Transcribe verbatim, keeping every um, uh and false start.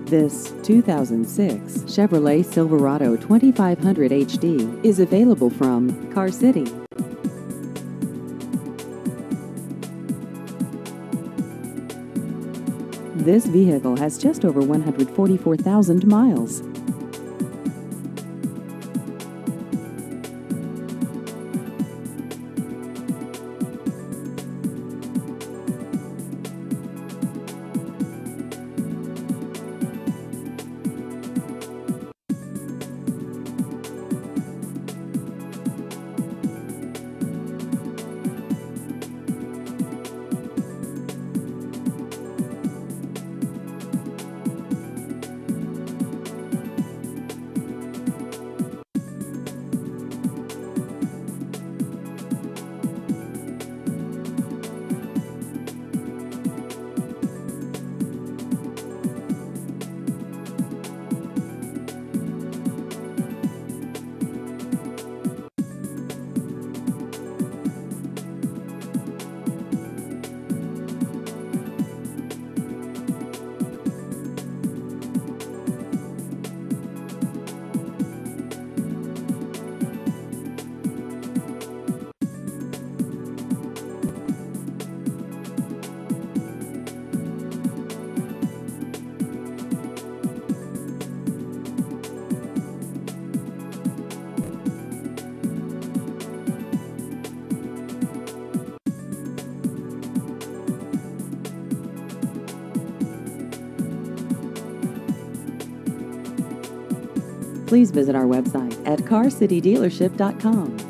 This two thousand six Chevrolet Silverado twenty-five hundred H D is available from Car City. This vehicle has just over one hundred forty-four thousand miles. Please visit our website at car city dealership dot com.